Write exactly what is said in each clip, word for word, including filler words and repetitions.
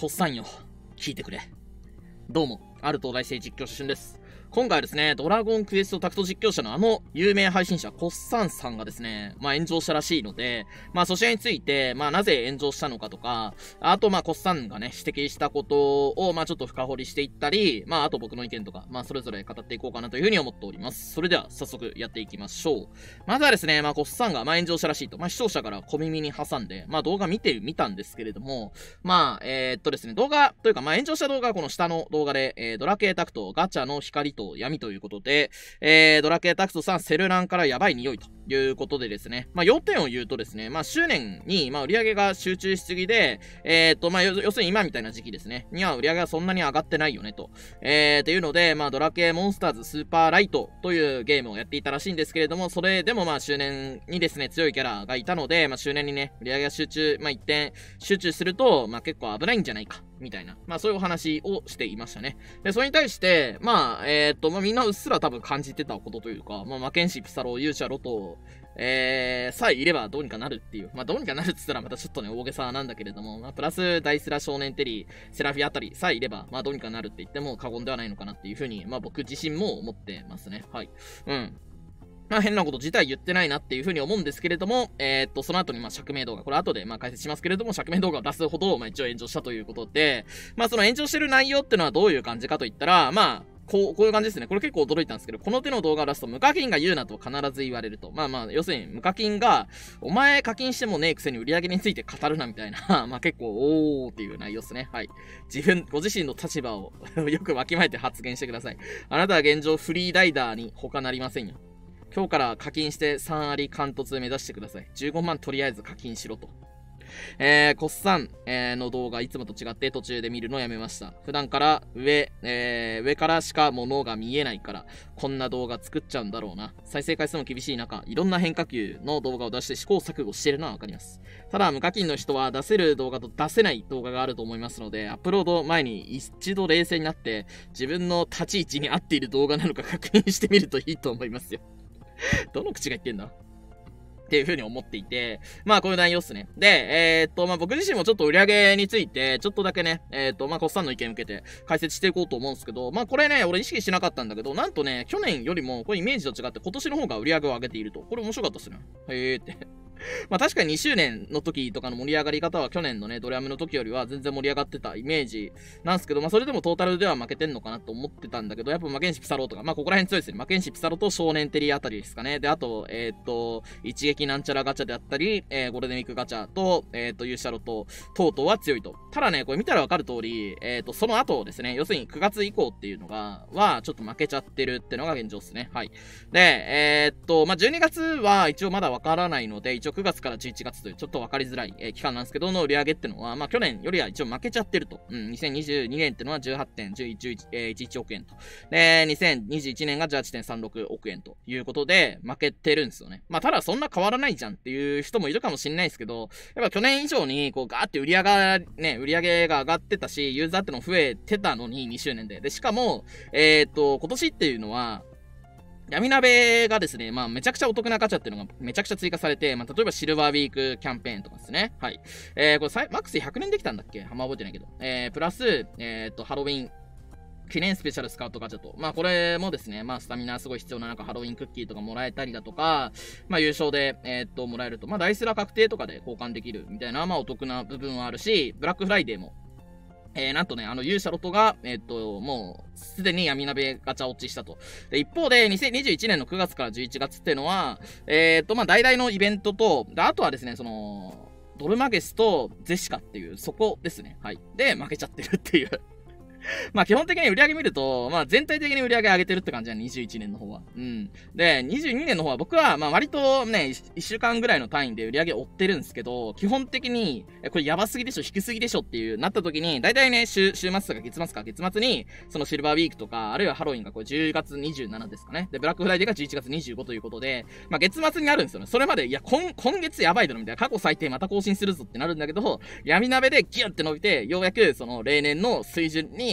こっさんよ。聞いてくれ。どうも、ある東大生実況主春です。今回はですね、ドラゴンクエストタクト実況者のあの有名配信者、コッサンさんがですね、まあ炎上したらしいので、まあそちらについて、まあなぜ炎上したのかとか、あとまあコッサンがね、指摘したことを、まあちょっと深掘りしていったり、まああと僕の意見とか、まあそれぞれ語っていこうかなというふうに思っております。それでは早速やっていきましょう。まずはですね、まあコッサンがまあ炎上したらしいと、まあ視聴者から小耳に挟んで、まあ動画見てみたんですけれども、まあえー、っとですね、動画というか、まあ炎上した動画はこの下の動画で、えー、ドラケータクト、ガチャの光と闇ということで、で、えー、ドラケータクトさん、セルランからやばい匂いということでですね、まあ、要点を言うとですね、まあ、周年に、まあ、売り上げが集中しすぎで、えー、っと、まあ、要するに今みたいな時期ですね、には売り上げがそんなに上がってないよねと。えー、っていうので、まあ、ドラケーモンスターズスーパーライトというゲームをやっていたらしいんですけれども、それでもまあ、周年にですね、強いキャラがいたので、まあ、周年にね、売り上げが集中、まあ、一点集中すると、まあ、結構危ないんじゃないか。みたいな。まあそういうお話をしていましたね。で、それに対して、まあ、えー、っと、まあみんなうっすら多分感じてたことというか、まあマケンシー、ピサロ、勇者、ロト、えー、さえいればどうにかなるっていう。まあどうにかなるって言ったらまたちょっとね、大げさなんだけれども、まあプラス、ダイスラ少年テリー、セラフィあたりさえいれば、まあどうにかなるって言っても過言ではないのかなっていうふうに、まあ僕自身も思ってますね。はい。うん。まあ変なこと自体言ってないなっていう風に思うんですけれども、えー、っと、その後にまあ釈明動画、これ後でまあ解説しますけれども、釈明動画を出すほど、まあ一応炎上したということで、まあその炎上してる内容ってのはどういう感じかといったら、まあ、こう、こういう感じですね。これ結構驚いたんですけど、この手の動画を出すと、無課金が言うなと必ず言われると。まあまあ、要するに無課金が、お前課金してもねえくせに売り上げについて語るなみたいな、まあ結構、おーっていう内容ですね。はい。自分、ご自身の立場をよくわきまえて発言してください。あなたは現状フリーライダーに他なりませんよ。今日から課金してさん割貫突目指してください。じゅうごまんとりあえず課金しろと。えー、コッサン、えー、の動画いつもと違って途中で見るのやめました。普段から上、えー、上からしか物が見えないから、こんな動画作っちゃうんだろうな。再生回数も厳しい中、いろんな変化球の動画を出して試行錯誤してるのはわかります。ただ、無課金の人は出せる動画と出せない動画があると思いますので、アップロード前に一度冷静になって、自分の立ち位置に合っている動画なのか確認してみるといいと思いますよ。どの口が言ってんだっていう風に思っていて、まあこういう内容っすね。で、えー、っと、まあ僕自身もちょっと売り上げについて、ちょっとだけね、えー、っと、まあコッサンの意見を受けて解説していこうと思うんですけど、まあこれね、俺意識しなかったんだけど、なんとね、去年よりも、これイメージと違って今年の方が売り上げを上げていると。これ面白かったっすね。へーって。まあ確かににしゅうねんの時とかの盛り上がり方は去年のね、ドラムの時よりは全然盛り上がってたイメージなんですけど、まあそれでもトータルでは負けてんのかなと思ってたんだけど、やっぱ負けんしピサロとか、まあここら辺強いですね。負けんしピサロと少年テリーあたりですかね。で、あと、えー、っと、一撃なんちゃらガチャであったり、えー、ゴールデンウィークガチャと、えー、っと、ユーシャロと、トートは強いと。ただね、これ見たらわかる通り、えー、っと、その後ですね、要するにくがつ以降っていうのが、は、ちょっと負けちゃってるってのが現状ですね。はい。で、えー、っと、まあじゅうにがつは一応まだわからないので、一応くがつからじゅういちがつというちょっと分かりづらい、えー、期間なんですけど、の売り上げってのは、まあ去年よりは一応負けちゃってると。うん、にせんにじゅうにねんってのはじゅうはちてんじゅういちいちいちおくえんと。で、にせんにじゅういちねんがじゅうはちてんさんろくおくえんということで、負けてるんですよね。まあただそんな変わらないじゃんっていう人もいるかもしれないですけど、やっぱ去年以上に、こうガーって売り上が、ね、売り上げが上がってたし、ユーザーっての増えてたのににしゅうねんで。で、しかも、えー、っと、今年っていうのは、闇鍋がですね、まあめちゃくちゃお得なガチャっていうのがめちゃくちゃ追加されて、まあ例えばシルバーウィークキャンペーンとかですね。はい。えー、これさいマックスひゃくねんできたんだっけあんま覚えてないけど。えー、プラス、えー、っと、ハロウィン、記念スペシャルスカウトガチャと。まあこれもですね、まあスタミナすごい必要な中ハロウィンクッキーとかもらえたりだとか、まあ優勝で、えー、っと、もらえると。まあダイスラ確定とかで交換できるみたいな、まあお得な部分はあるし、ブラックフライデーも、えー、なんとね、あの、ユーシャロトが、えー、っと、もう、すでに闇鍋ガチャ落ちしたと。で、一方で、にせんにじゅういちねんのくがつからじゅういちがつっていうのは、えー、っと、まあ、大々のイベントと、で、あとはですね、その、ドルマゲスとゼシカっていう、そこですね。はい。で、負けちゃってるっていう。まあ基本的に売り上げ見ると、まあ全体的に売り上げ上げてるって感じだね、にじゅういちねんの方は。うん。で、にじゅうにねんの方は僕は、まあ割とね、いっしゅうかんぐらいの単位で売り上げ追ってるんですけど、基本的に、これやばすぎでしょ、低すぎでしょっていう、なった時に、だいたいね、週、週末とか月末か、月末に、そのシルバーウィークとか、あるいはハロウィンがこれじゅうがつにじゅうしちですかね。で、ブラックフライデーがじゅういちがつにじゅうごということで、まあ月末になるんですよね。それまで、いや、今、今月やばいだろみたいな、過去最低また更新するぞってなるんだけど、闇鍋でギュンって伸びて、ようやくその例年の水準に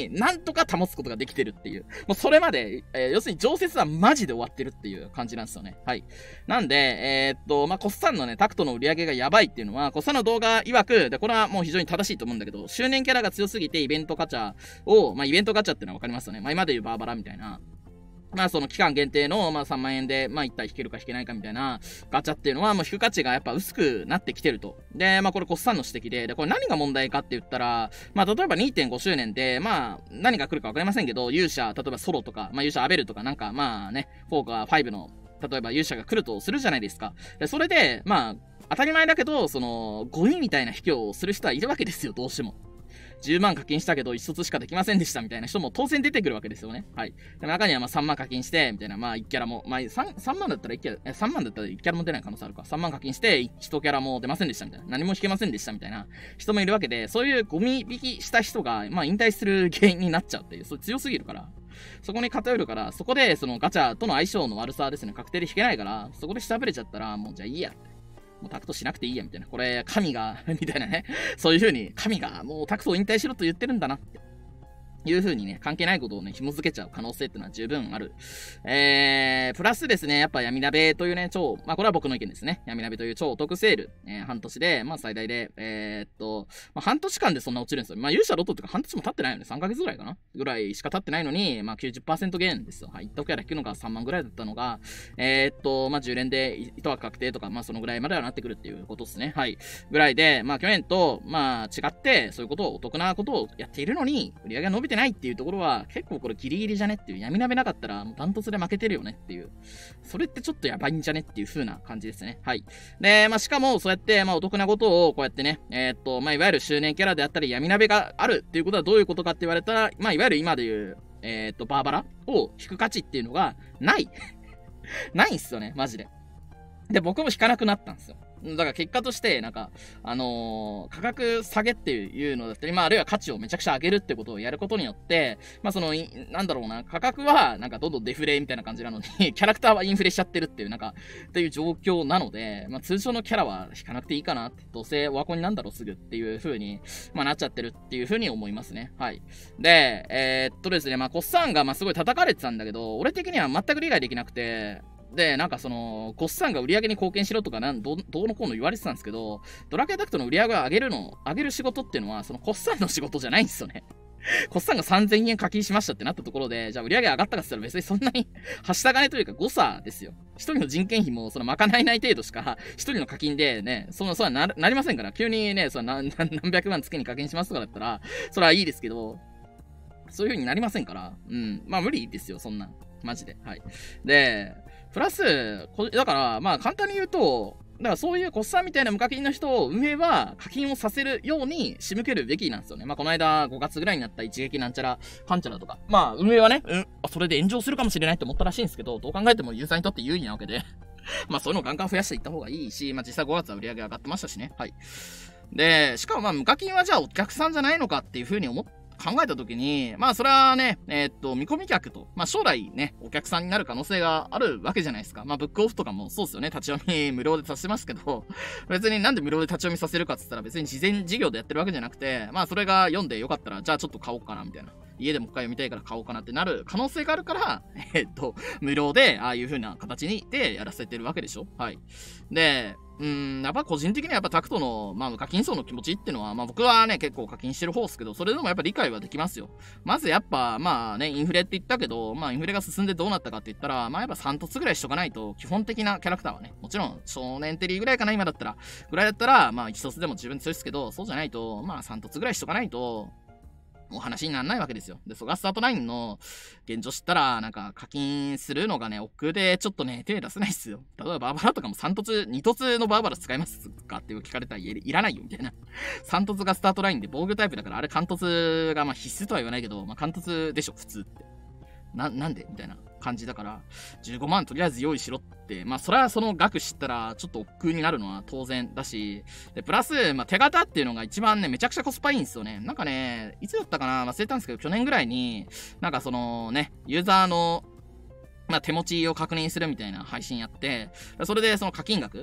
になんとか保つことができてるっていう。もうそれまで、えー、要するに常設はマジで終わってるっていう感じなんですよね。はい。なんで、えー、っと、まあ、コッサンのね、タクトの売り上げがやばいっていうのは、コッサンの動画曰く、で、これはもう非常に正しいと思うんだけど、周年キャラが強すぎてイベントガチャを、まあ、イベントガチャっていうのはわかりますよね。まあ、今で言うバーバラみたいな。まあその期間限定の、まあさんまんえんで、まあいったい引けるか引けないかみたいなガチャっていうのはもう引く価値がやっぱ薄くなってきてると。で、まあこれコッサンの指摘で、で、これ何が問題かって言ったら、まあ例えば にてんご 周年で、まあ何が来るかわかりませんけど、勇者、例えばソロとか、まあ勇者アベルとかなんか、まあね、フォーかファイブの、例えば勇者が来るとするじゃないですか。で、それで、まあ、当たり前だけど、その、ゴミみたいな卑怯をする人はいるわけですよ、どうしても。じゅうまん課金したけど一卒しかできませんでしたみたいな人も当然出てくるわけですよね。はい。で中にはまあさんまん課金して、みたいな、まあいちキャラも、まあ 3, 3万だったらいちキャラ、さんまんだったらいちキャラも出ない可能性あるか。さんまん課金していちキャラも出ませんでしたみたいな。何も引けませんでしたみたいな人もいるわけで、そういうゴミ引きした人が、まあ引退する原因になっちゃうっていう、それ強すぎるから。そこに偏るから、そこでそのガチャとの相性の悪さですね、確定で引けないから、そこで下振れちゃったら、もうじゃあいいやって。もうタクトしなくていいや、みたいな。これ、神が、みたいなね。そういう風に、神が、もうタクトを引退しろと言ってるんだなって。いう風にね、関係ないことをね、紐付けちゃう可能性っていうのは十分ある。えー、プラスですね、やっぱ闇鍋というね、超、まあこれは僕の意見ですね。闇鍋という超お得セール、えー、半年で、まあ最大で、えー、っと、まあ半年間でそんな落ちるんですよ。まあ勇者ロトとか半年も経ってないよね。さんかげつぐらいかなぐらいしか経ってないのに、まあ きゅうじゅっパーセント 減ですよ。はい。いったキャラ引くのがさんまんぐらいだったのが、えー、っと、まあじゅう連で糸は確定とか、まあそのぐらいまではなってくるっていうことですね。はい。ぐらいで、まあ去年と、まあ違って、そういうことを、お得なことをやっているのに、売り上げが伸びてないっていうところは、結構これギリギリじゃねっていう、闇鍋なかったらもうダントツで負けてるよねっていう、それってちょっとやばいんじゃねっていう風な感じですね。はい。で、まあしかもそうやってまあお得なことをこうやってね、えー、っと、まあいわゆる周年キャラであったり闇鍋があるっていうことはどういうことかって言われたら、まあいわゆる今で言う、えー、っと、バーバラを引く価値っていうのがない。ないんすよね、マジで。で、僕も引かなくなったんですよ。だから結果として、なんか、あのー、価格下げっていうのだったり、まあ、あるいは価値をめちゃくちゃ上げるってことをやることによって、まあ、その、なんだろうな、価格は、なんかどんどんデフレみたいな感じなのに、キャラクターはインフレしちゃってるっていう、なんか、っていう状況なので、まあ、通常のキャラは引かなくていいかなって、どうせオワコンになんだろうすぐっていう風に、まあ、なっちゃってるっていう風に思いますね。はい。で、えー、っとですね、まあ、コッサンが、まあ、すごい叩かれてたんだけど、俺的には全く理解できなくて、で、なんかその、コッサンが売り上げに貢献しろとかなんど、どうのこうの言われてたんですけど、ドラケダクトの売り上げを上げるの、上げる仕事っていうのは、そのコッサンの仕事じゃないんですよね。コッサンがさんぜんえん課金しましたってなったところで、じゃあ売り上げ上がったかって言ったら別にそんなに、はした金というか誤差ですよ。一人の人件費もその賄えない程度しか、一人の課金でね、その、そうはな、なりませんから、急にね、その何、何百万月に課金しますとかだったら、それはいいですけど、そういう風になりませんから、うん。まあ無理ですよ、そんな。マジで。はい。で、プラス、だから、まあ簡単に言うと、だからそういうコッサンみたいな無課金の人を運営は課金をさせるように仕向けるべきなんですよね。まあこの間ごがつぐらいになった一撃なんちゃらかんちゃらとか。まあ運営はね、うん、それで炎上するかもしれないって思ったらしいんですけど、どう考えてもユーザーにとって有利なわけで。まあそういうのをガンガン増やしていった方がいいし、まあ実際ごがつは売り上げ上がってましたしね。はい。で、しかもまあ無課金はじゃあお客さんじゃないのかっていう風に思って、考えたときに、まあそれはね、えー、っと、見込み客と、まあ将来ね、お客さんになる可能性があるわけじゃないですか。まあブックオフとかもそうですよね。立ち読み無料でさせてますけど、別になんで無料で立ち読みさせるかって言ったら別に事前事業でやってるわけじゃなくて、まあそれが読んでよかったら、じゃあちょっと買おうかな、みたいな。家でもう一回読みたいから買おうかなってなる可能性があるから、えー、っと、無料で、ああいう風な形にでやらせてるわけでしょ。はい。で、うーん、やっぱ個人的にはやっぱタクトの、まあ、無課金層の気持ちっていうのは、まあ僕はね、結構課金してる方ですけど、それでもやっぱ理解はできますよ。まずやっぱ、まあね、インフレって言ったけど、まあインフレが進んでどうなったかって言ったら、まあやっぱさん凸ぐらいしとかないと、基本的なキャラクターはね、もちろん少年テリーぐらいかな、今だったら、ぐらいだったら、まあいち凸でも十分強いですけど、そうじゃないと、まあさん凸ぐらいしとかないと、もう話にならないわけですよ。で、ソガスタートナインの現状知ったら、なんか課金するのがね、億劫でちょっとね、手出せないっすよ。例えばバーバラとかもさん凸、に凸のバーバラ使いますかって聞かれたらいいらないよ、みたいな。さん凸がスタートラインで防御タイプだから、あれ関凸がまあ必須とは言わないけど、まあ関凸でしょ、普通って。な、なんでみたいな感じだから、じゅうごまんとりあえず用意しろって、まあそれはその額知ったらちょっと億劫になるのは当然だし、で、プラス、まあ手形っていうのが一番ね、めちゃくちゃコスパいいんですよね。なんかね、いつだったかな忘れたんですけど、去年ぐらいに、なんかそのね、ユーザーの、まあ手持ちを確認するみたいな配信やって、それでその課金額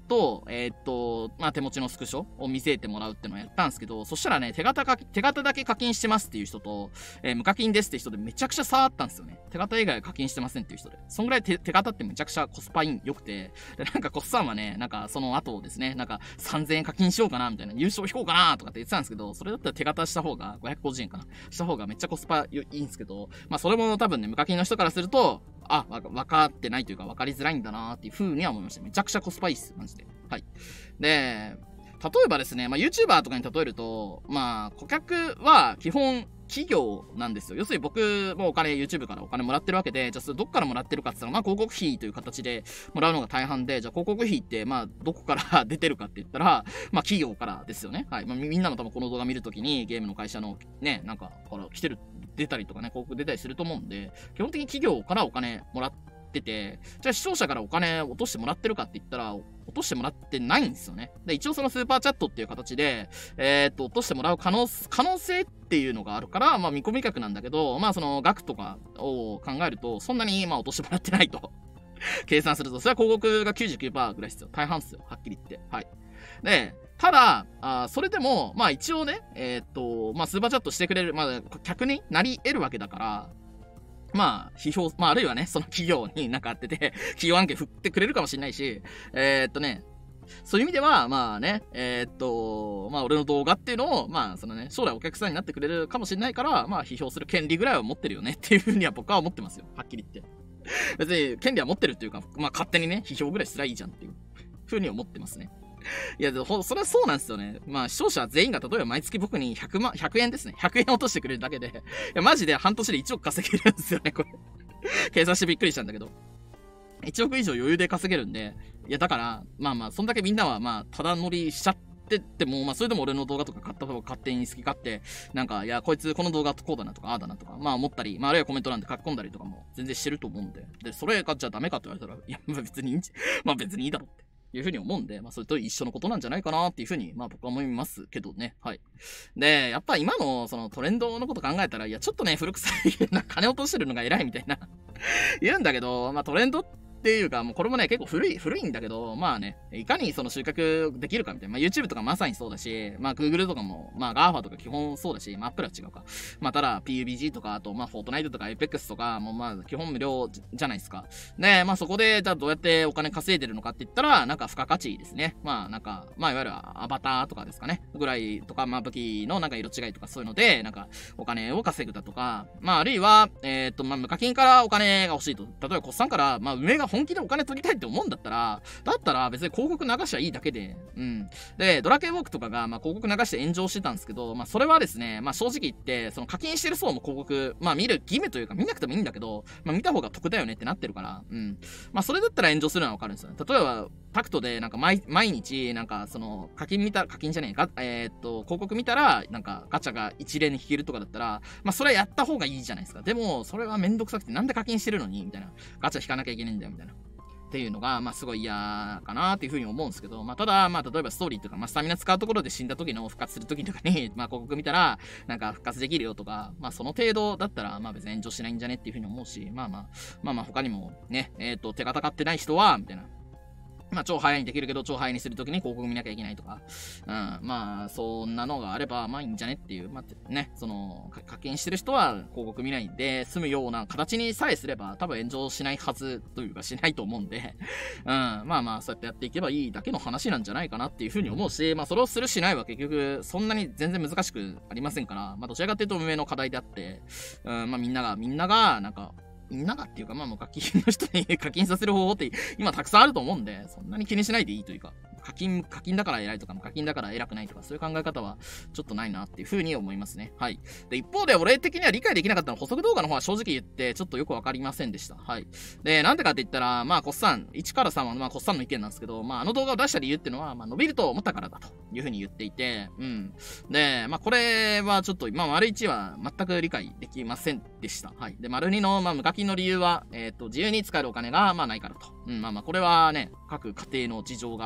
と、えー、っと、まあ、手持ちのスクショを見せてもらうってのをやったんですけど、そしたらね、手形か、手形だけ課金してますっていう人と、えー、無課金ですって人でめちゃくちゃ差あったんですよね。手形以外は課金してませんっていう人で。そんぐらい手、手形ってめちゃくちゃコスパいい、良くて、で、なんかコスさんはね、なんかその後ですね、なんかさんぜんえん課金しようかな、みたいな、優勝引こうかな、とかって言ってたんですけど、それだったら手形した方が、ごひゃくごじゅうえんかな。した方がめっちゃコスパいいんですけど、まあそれも多分ね、無課金の人からすると、あ、わ、わかってないというか分かりづらいんだなーっていう風には思いました。めちゃくちゃコスパいいっす、マジで。はい。で、例えばですね、まあ YouTuber とかに例えると、まあ顧客は基本企業なんですよ。要するに僕もお金、YouTube からお金もらってるわけで、じゃあそれどっからもらってるかって言ったら、まあ広告費という形でもらうのが大半で、じゃあ広告費ってまあどこから出てるかって言ったら、まあ企業からですよね。はい。まあみんなも多分この動画見るときにゲームの会社のね、なんかから来てる、出たりとかね、広告出たりすると思うんで、基本的に企業からお金もらってて、じゃあ視聴者からお金落としてもらってるかって言ったら、落としてもらってないんですよね。で、一応そのスーパーチャットっていう形で、えー、っと、落としてもらう可能、可能性っていうのがあるから、まあ見込み額なんだけど、まあその額とかを考えると、そんなにまあ落としてもらってないと。計算すると、それは広告が きゅうじゅうきゅうパーセント ぐらいですよ。大半ですよ。はっきり言って。はい。で、ただ、あそれでも、まあ一応ね、えー、っと、まあスーパーチャットしてくれる、まあ客になり得るわけだから、まあ、批評、まああるいはね、その企業になんかあってて、企業案件振ってくれるかもしれないし、えー、っとね、そういう意味では、まあね、えー、っと、まあ俺の動画っていうのを、まあそのね、将来お客さんになってくれるかもしれないから、まあ批評する権利ぐらいは持ってるよねっていうふうには僕は思ってますよ。はっきり言って。別に権利は持ってるっていうか、まあ勝手にね、批評ぐらいすりゃいいじゃんっていうふうに思ってますね。いや、ほ、それはそうなんですよね。まあ、視聴者全員が例えば毎月僕にひゃくまん、ひゃくえんですね。ひゃくえん落としてくれるだけで、いや、マジで半年でいちおく稼げるんですよね、これ。計算してびっくりしたんだけど。いちおく以上余裕で稼げるんで、いや、だから、まあまあ、そんだけみんなは、まあ、ただ乗りしちゃってっても、まあ、それでも俺の動画とか買った方が勝手に好き勝手、なんか、いや、こいつこの動画こうだなとか、ああだなとか、まあ思ったり、まあ、あるいはコメント欄で書き込んだりとかも全然してると思うんで、で、それがじゃあダメかって言われたら、いや、まあ別にいいんじゃ、まあ別にいいだろって。いうふうに思うんで、まあそれと一緒のことなんじゃないかなっていうふうに、まあ僕は思いますけどね。はい。で、やっぱ今のそのトレンドのこと考えたら、いやちょっとね、古臭いな、金落としてるのが偉いみたいな言うんだけど、まあトレンドっていうか、もうこれもね、結構古い、古いんだけど、まあね、いかにその収穫できるかみたいな。まあ YouTube とかまさにそうだし、まあ Google とかも、まあ ガーファ とか基本そうだし、まあ Apple は違うか。まあただ ピーユービージー とか、あとまあ Fortnite とか Apex とかもまあ基本無料じゃないですか。で、まあそこで、じゃあどうやってお金稼いでるのかって言ったら、なんか付加価値ですね。まあなんか、まあいわゆるアバターとかですかね。ぐらいとか、まあ武器のなんか色違いとかそういうので、なんかお金を稼ぐだとか、まああるいは、えっと、まあ無課金からお金が欲しいと。例えばコッさんから、まあ上が本気でお金取りたいって思うんだったら、だったら別に広告流しゃいいだけで、うん。で、ドラケンウォークとかが、まあ広告流して炎上してたんですけど、まあそれはですね、まあ正直言って、その課金してる層も広告、まあ見る義務というか見なくてもいいんだけど、まあ見た方が得だよねってなってるから、うん。まあそれだったら炎上するのはわかるんですよね。例えば、タクトでなんか毎毎日、なんかその課金見た、課金じゃねえか、えー、っと、広告見たら、なんかガチャが一連に引けるとかだったら、まあそれはやった方がいいじゃないですか。でも、それはめんどくさくてなんで課金してるのにみたいな。ガチャ引かなきゃいけないんだよ、みたいな。っていうのが、まあ、すごい嫌かなっていうふうに思うんですけど、まあ、ただ、まあ、例えばストーリーとか、まあ、スタミナ使うところで死んだ時の復活する時とかに、まあ、広告見たら、なんか復活できるよとか、まあ、その程度だったら、まあ、別に炎上しないんじゃねっていうふうに思うし、まあまあ、まあまあ、他にもね、えっと、手形買ってない人は、みたいな。まあ、超早いにできるけど、超早いにするときに広告見なきゃいけないとか、うん、まあ、そんなのがあれば、まあいいんじゃねっていう、まあ、ね、その、課金してる人は広告見ないで済むような形にさえすれば、多分炎上しないはずというか、しないと思うんで、うん、まあまあ、そうやってやっていけばいいだけの話なんじゃないかなっていうふうに思うし、まあ、それをするしないは結局、そんなに全然難しくありませんから、まあ、どちらかというと運営の課題であって、うん、まあみんなが、みんなが、なんか、みんながっていうか、まあもう課金の人に課金させる方法って今たくさんあると思うんで、そんなに気にしないでいいというか、課金、課金だから偉いとか、課金だから偉くないとか、そういう考え方はちょっとないなっていう風に思いますね。はい。で、一方で俺的には理解できなかったのは補足動画の方は正直言ってちょっとよくわかりませんでした。はい。で、なんでかって言ったら、まあ、コッサン、いちからさんはまあ、コッサンの意見なんですけど、まあ、あの動画を出した理由っていうのは、まあ、伸びると思ったからだという風に言っていて、うん。で、まあ、これはちょっと、まあ、丸いちは全く理解できませんでした。はい。で、丸にの、まあ、無課金の理由は、えっと、自由に使えるお金が、まあ、ないからと。うん、まあまあ、これはね、各家庭の事情があると思うん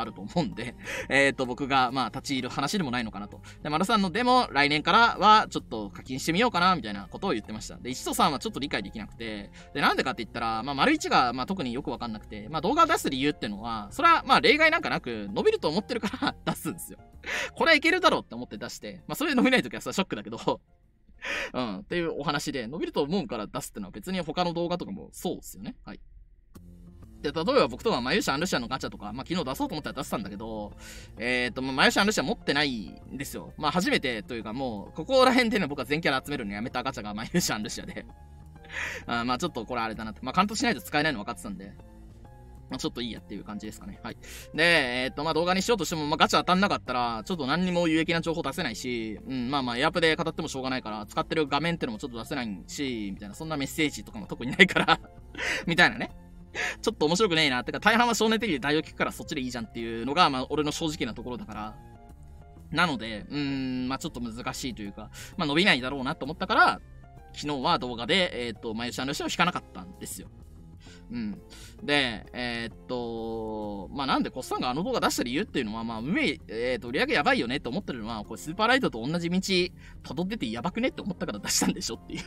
んで、えっと、僕が、まあ、立ち入る話でもないのかなと。で、丸さんのでも、来年からは、ちょっと課金してみようかな、みたいなことを言ってました。で、いちとさんはちょっと理解できなくて、で、なんでかって言ったら、まあ、丸いちが、まあ、特によくわかんなくて、まあ、動画を出す理由ってのは、それは、まあ、例外なんかなく、伸びると思ってるから出すんですよ。これはいけるだろうって思って出して、まあ、それで伸びないときはさ、ショックだけど、うん、っていうお話で、伸びると思うから出すってのは別に他の動画とかもそうですよね。はい。で、例えば僕とか、マユシャンルシアのガチャとか、まあ、昨日出そうと思ったら出したんだけど、えっと、まあ、マユシャンルシア持ってないんですよ。まあ、初めてというかもう、ここら辺でね、僕は全キャラ集めるのやめたガチャがマユシャンルシアで。あまあ、ちょっとこれあれだなって。まあ、カウントしないと使えないの分かってたんで。まあ、ちょっといいやっていう感じですかね。はい。で、えっと、まあ、動画にしようとしても、まあ、ガチャ当たんなかったら、ちょっと何にも有益な情報出せないし、うん、まあまあ、エアプで語ってもしょうがないから、使ってる画面ってのもちょっと出せないし、みたいな、そんなメッセージとかも特にないからみたいなね。ちょっと面白くねえな。てか、大半は少年的に代を聞くからそっちでいいじゃんっていうのが、まあ、俺の正直なところだから。なので、うーん、まあ、ちょっと難しいというか、まあ、伸びないだろうなと思ったから、昨日は動画で、えっと、マユシャンルシアを引かなかったんですよ。うん。で、えー、っと、まあ、なんでコッサンがあの動画出した理由っていうのは、まあ、運営、えー、っと、売り上げやばいよねって思ってるのは、これスーパーライトと同じ道辿っててやばくねって思ったから出したんでしょっていう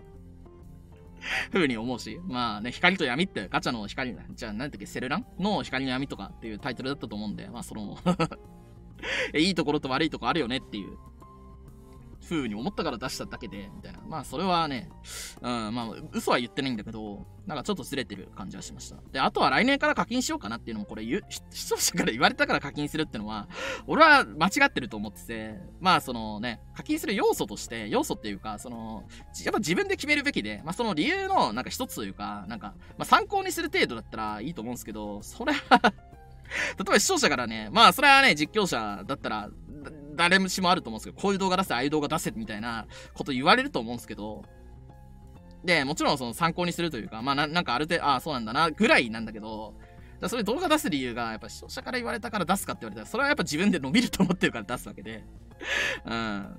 風に思うし、まあね、光と闇ってガチャの光、じゃあ何だっけ、セルランの光の闇とかっていうタイトルだったと思うんで、まあそのいいところと悪いところあるよねっていう風に思ったから出しただけで、みたいな。まあそれはね、うん、まあ嘘は言ってないんだけど、なんかちょっとずれてる感じはしました。で、あとは来年から課金しようかなっていうのも、これ言う、視聴者から言われたから課金するってのは、俺は間違ってると思ってて、まあそのね、課金する要素として、要素っていうか、その、やっぱ自分で決めるべきで、まあその理由のなんか一つというか、なんか、まあ参考にする程度だったらいいと思うんですけど、それは例えば視聴者からね、まあそれはね、実況者だったら、誰しもあると思うんですけど、こういう動画出せ、ああいう動画出せ、みたいなこと言われると思うんですけど、で、もちろんその参考にするというか、まあななんかある程度、ああ、そうなんだな、ぐらいなんだけど、だそれ動画出す理由が、やっぱ視聴者から言われたから出すかって言われたら、それはやっぱ自分で伸びると思ってるから出すわけで。うん。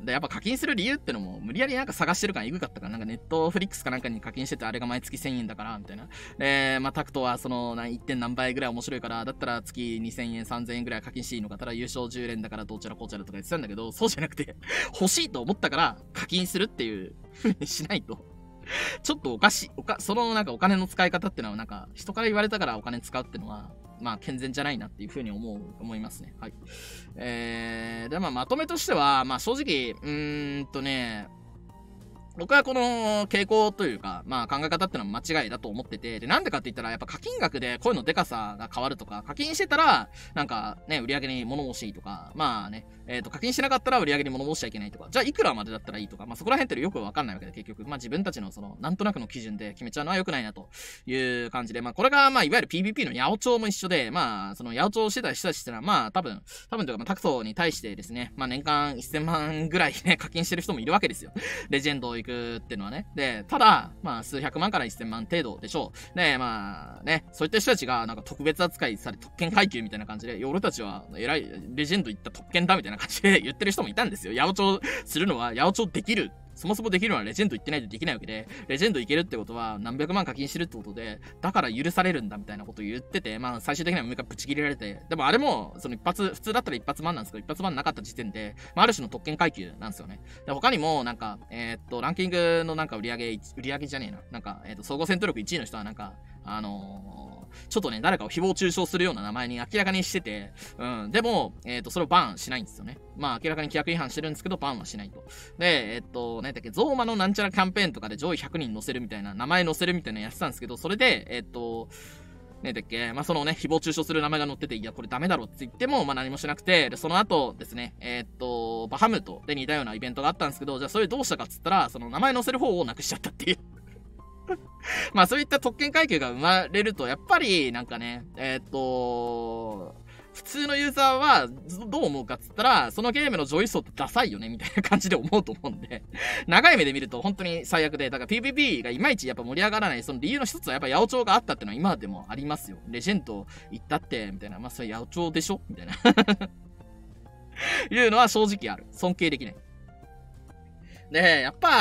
で、やっぱ課金する理由ってのも、無理やりなんか探してる感エグかったから、なんかネットフリックスかなんかに課金してて、あれが毎月せんえんだから、みたいな。で、まあ、タクトはその、いってん何倍ぐらい面白いから、だったら月にせんえん、さんぜんえんぐらい課金していいのか、ただ優勝じゅう連だからどうちゃらこうちゃらとか言ってたんだけど、そうじゃなくて、欲しいと思ったから課金するっていう風にしないと。ちょっとおかしい、おか、そのなんかお金の使い方ってのはなんか、人から言われたからお金使うってのは、まあ健全じゃないなっていうふうに思う、思いますね。はい。えー、で、まあまとめとしては、まあ正直、うーんとね、僕はこの傾向というか、まあ考え方ってのは間違いだと思ってて、で、なんでかって言ったら、やっぱ課金額で声のデカさが変わるとか、課金してたら、なんかね、売り上げに物申しいとか、まあね、えっと、課金しなかったら売り上げに物申しちゃいけないとか、じゃあいくらまでだったらいいとか、まあそこら辺ってよくわかんないわけで、結局、まあ自分たちのその、なんとなくの基準で決めちゃうのは良くないなという感じで、まあこれが、まあいわゆる ピーブイピー の八百長も一緒で、まあその八百長してた人たちってのは、まあ多分、多分というか、まあタクトに対してですね、まあ年間せんまんぐらいね、課金してる人もいるわけですよ。レジェンド行くっていうのはね。で、ただ、まあ、数百万からせんまん程度でしょう。で、まあ、ね、そういった人たちが、なんか特別扱いされ、特権階級みたいな感じで、いや俺たちは、偉い、レジェンド行った特権だみたいな感じで言ってる人もいたんですよ。八百長するのは、八百長できる。そもそもできるのはレジェンド行ってないとできないわけで、レジェンド行けるってことは何百万課金してるってことで、だから許されるんだみたいなことを言ってて、まあ最終的には上からぶち切れられて、でもあれも、その一発、普通だったら一発万なんですけど、一発万なかった時点で、まあある種の特権階級なんですよね。で、他にも、なんか、えー、っと、ランキングのなんか売り上げ、売り上げじゃねえな。なんか、えー、っと、総合戦闘力いちいの人はなんか、あのー、ちょっとね、誰かを誹謗中傷するような名前に明らかにしてて、うん、でも、えっと、それをバンしないんですよね。まあ、明らかに規約違反してるんですけど、バンはしないと。で、えっと、ね、だっけ、ゾーマのなんちゃらキャンペーンとかで上位ひゃくにん載せるみたいな、名前載せるみたいなやってたんですけど、それで、えっと、ねだっけ、まあ、そのね、誹謗中傷する名前が載ってて、いや、これダメだろって言っても、まあ、何もしなくて、で、その後ですね、えっと、バハムトで似たようなイベントがあったんですけど、じゃあ、それどうしたかっつったら、その名前載せる方をなくしちゃったっていう。まあそういった特権階級が生まれると、やっぱりなんかね、えー、っと、普通のユーザーはどう思うかっつったら、そのゲームの上位層ってダサいよねみたいな感じで思うと思うんで、長い目で見ると本当に最悪で、だから ピーブイピー がいまいちやっぱ盛り上がらない、その理由の一つはやっぱ八百長があったっていうのは今でもありますよ。レジェンド行ったって、みたいな、まあそれ八百長でしょみたいな。いうのは正直ある。尊敬できない。で、やっぱ、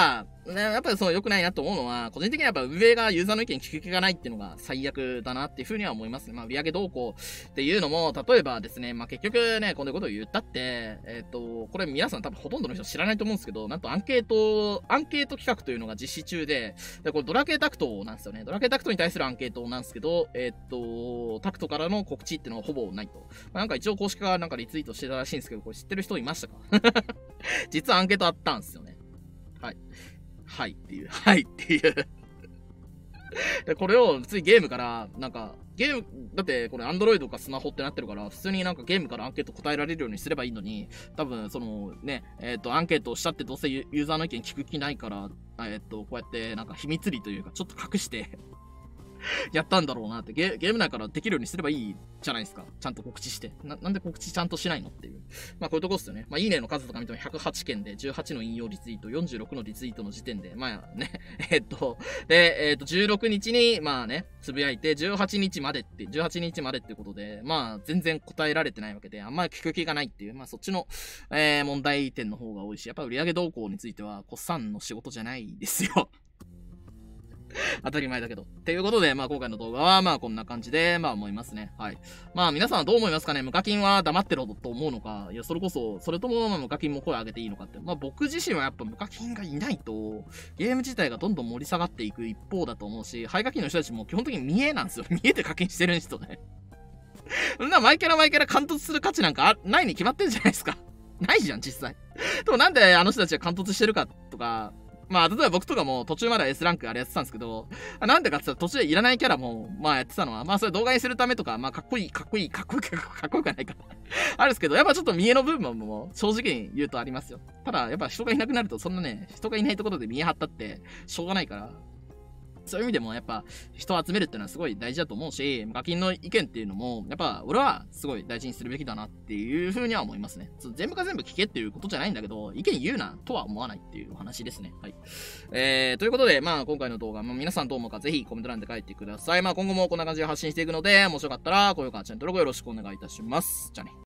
ね、やっぱりそう良くないなと思うのは、個人的にはやっぱ運営がユーザーの意見聞く気がないっていうのが最悪だなっていうふうには思いますね。まあ売上動向っていうのも、例えばですね、まあ結局ね、こんなことを言ったって、えっと、これ皆さん多分ほとんどの人知らないと思うんですけど、なんとアンケート、アンケート企画というのが実施中で、で、これドラケータクトなんですよね。ドラケータクトに対するアンケートなんですけど、えっと、タクトからの告知っていうのはほぼないと。まあ、なんか一応公式がなんかリツイートしてたらしいんですけど、これ知ってる人いましたか？実はアンケートあったんですよね。はい。はいっていう。はいっていうで。これを普通にゲームから、なんか、ゲーム、だってこれ Android かスマホってなってるから、普通になんかゲームからアンケート答えられるようにすればいいのに、多分そのね、えっと、アンケートをしたってどうせユーザーの意見聞く気ないから、えっと、こうやってなんか秘密裏というか、ちょっと隠してやったんだろうなってゲ、ゲーム内からできるようにすればいいじゃないですか。ちゃんと告知して。な、なんで告知ちゃんとしないのっていう。まあこういうとこっすよね。まあいいねの数とか見てもひゃくはちけんでじゅうはちの引用リツイート、よんじゅうろくのリツイートの時点で、まあね、えっと、で、えっと、じゅうろくにちに、まあね、つぶやいて、じゅうはちにちまでって、じゅうはちにちまでっていうことで、まあ全然答えられてないわけで、あんまり聞く気がないっていう、まあそっちの、えー、問題点の方が多いし、やっぱ売上動向については、コッサンの仕事じゃないですよ。当たり前だけど。っていうことで、まあ今回の動画はまあこんな感じで、まあ思いますね。はい。まあ皆さんはどう思いますかね？無課金は黙ってろと思うのか、いや、それこそ、それともまあ無課金も声上げていいのかって。まあ僕自身はやっぱ無課金がいないと、ゲーム自体がどんどん盛り下がっていく一方だと思うし、廃課金の人たちも基本的に見えなんですよ。見えて課金してる人ね。そんな毎キャラ毎キャラ貫突する価値なんかないに決まってるじゃないですか。ないじゃん、実際。でもなんであの人たちが貫突してるかとか、まあ、例えば僕とかも途中まで S ランクあれやってたんですけど、なんでかって言ったら途中でいらないキャラも、まあやってたのは、まあそれ動画にするためとか、まあかっこいい、かっこいい、かっこいい、かっこよくはないかあるんですけど、やっぱちょっと見栄の部分も正直に言うとありますよ。ただ、やっぱ人がいなくなると、そんなね、人がいないところで見栄張ったって、しょうがないから、そういう意味でもやっぱ人を集めるっていうのはすごい大事だと思うし、無課金の意見っていうのも、やっぱ俺はすごい大事にするべきだなっていう風には思いますね。全部が全部聞けっていうことじゃないんだけど、意見言うなとは思わないっていうお話ですね。はい。えー、ということで、まあ今回の動画、まあ、皆さんどう思うかぜひコメント欄で書いてください。まあ今後もこんな感じで発信していくので、もしよかったら高評価、チャンネル登録よろしくお願いいたします。じゃあね。